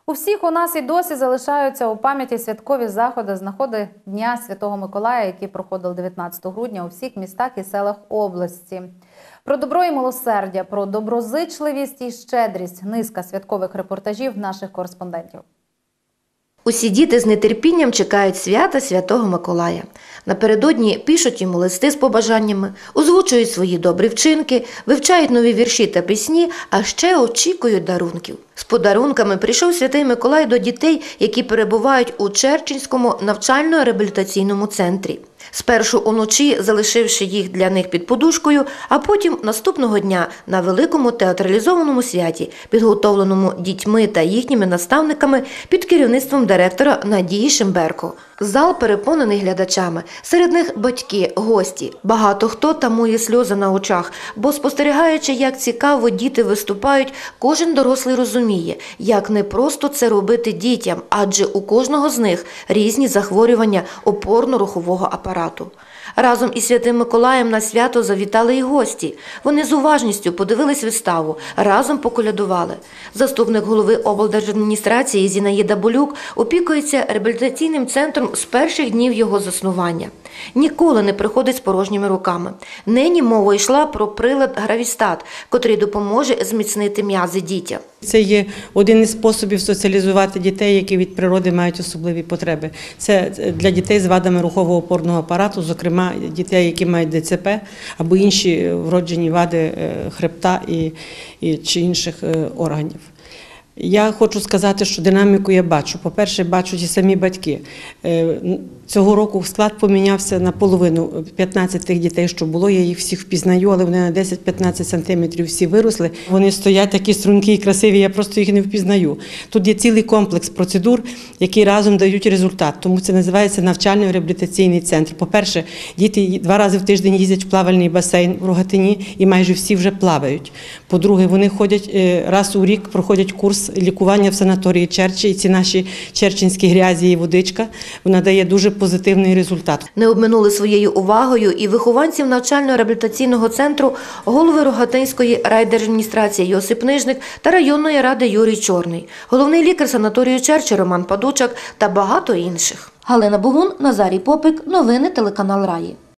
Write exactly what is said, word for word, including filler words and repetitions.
У всіх у нас і досі залишаються у пам'яті святкові заходи з нагоди Дня Святого Миколая, які проходили дев'ятнадцятого грудня у всіх містах і селах області. Про добро і милосердя, про доброзичливість і щедрість – низка святкових репортажів наших кореспондентів. Усі діти з нетерпінням чекають свята Святого Миколая. Напередодні пишуть йому листи з побажаннями, озвучують свої добрі вчинки, вивчають нові вірші та пісні, а ще очікують дарунків. З подарунками прийшов Святий Миколай до дітей, які перебувають у Черченському навчально-реабілітаційному центрі. Спершу уночі, залишивши їх для них під подушкою, а потім наступного дня на великому театралізованому святі, підготовленому дітьми та їхніми наставниками під керівництвом директора Надії Шимберко. Зал переповнений глядачами. Серед них батьки, гості. Багато хто тамує сльози на очах, бо спостерігаючи, як цікаво діти виступають, кожен дорослий розуміє, як непросто це робити дітям, адже у кожного з них різні захворювання опорно-рухового апарату. Разом із Святим Миколаєм на свято завітали й гості. Вони з уважністю подивились виставу, разом поколядували. Заступник голови облдержадміністрації Зінаїда Болюк опікується реабілітаційним центром з перших днів його заснування. Ніколи не приходить з порожніми руками. Нині мова йшла про прилад Гравістат, котрий допоможе зміцнити м'язи дітям. Це є один із способів соціалізувати дітей, які від природи мають особливі потреби. Це для дітей з вадами рухово-опорного апарату, зокрема дітей, які мають Д Ц П або інші вроджені вади хребта і, і, чи інших органів. Я хочу сказати, що динаміку я бачу. По-перше, бачать і самі батьки. Цього року склад помінявся наполовину. п'ятнадцять тих дітей, що було, я їх всіх впізнаю, але вони на десять-п'ятнадцять сантиметрів всі виросли. Вони стоять такі стрункі і красиві, я просто їх не впізнаю. Тут є цілий комплекс процедур, які разом дають результат. Тому це називається навчально-реабілітаційний центр. По-перше, діти два рази в тиждень їздять в плавальний басейн в Рогатині і майже всі вже плавають. По-друге, вони ходять раз у рік, проходять курс лікування в санаторії Черчі, і ці наші черченські грязі і водичка, вона дає дуже позитивний результат. Не обминули своєю увагою і вихованців навчально-реабілітаційного центру голови Рогатинської райдержадміністрації Йосип Нижник та районної ради Юрій Чорний, головний лікар санаторію Черчі Роман Падучак та багато інших. Галина Бугун, Назарій Попик, новини телеканал Раї.